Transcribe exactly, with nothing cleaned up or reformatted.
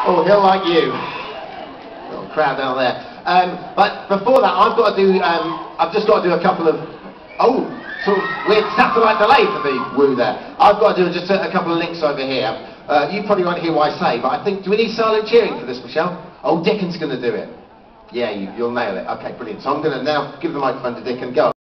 Oh, he'll like you. Little crowd down there. Um, but before that, I've got to do. Um, I've just got to do a couple of. Oh, sort of weird satellite delay for the woo there. I've got to do just a, a couple of links over here. Uh, you probably won't hear what I say, but I think. Do we need silent cheering for this, Michelle? Oh, Dickon's going to do it. Yeah, you, you'll nail it. Okay, brilliant. So I'm going to now give the microphone to Dickon. Go.